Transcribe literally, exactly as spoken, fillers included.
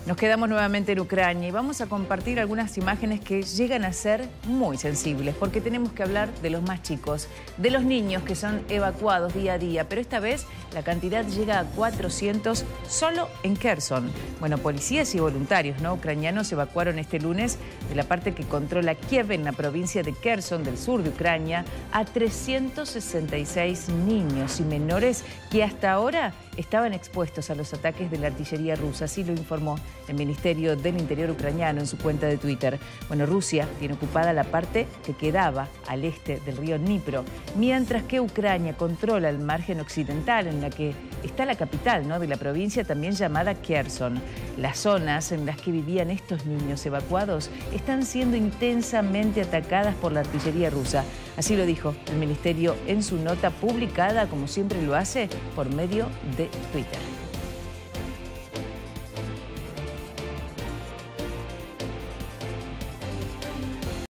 Nos quedamos nuevamente en Ucrania y vamos a compartir algunas imágenes que llegan a ser muy sensibles, porque tenemos que hablar de los más chicos, de los niños que son evacuados día a día, pero esta vez la cantidad llega a cuatrocientos solo en Kherson. Bueno, policías y voluntarios no ucranianos evacuaron este lunes de la parte que controla Kiev, en la provincia de Kherson, del sur de Ucrania, a trescientos sesenta y seis niños y menores que hasta ahora estaban expuestos a los ataques de la artillería rusa. Así lo informó el Ministerio del Interior ucraniano en su cuenta de Twitter. Bueno, Rusia tiene ocupada la parte que quedaba al este del río Dnipro, mientras que Ucrania controla el margen occidental, en la que está la capital, ¿no?, de la provincia, también llamada Kherson. Las zonas en las que vivían estos niños evacuados están siendo intensamente atacadas por la artillería rusa. Así lo dijo el Ministerio en su nota publicada, como siempre lo hace, por medio de Twitter.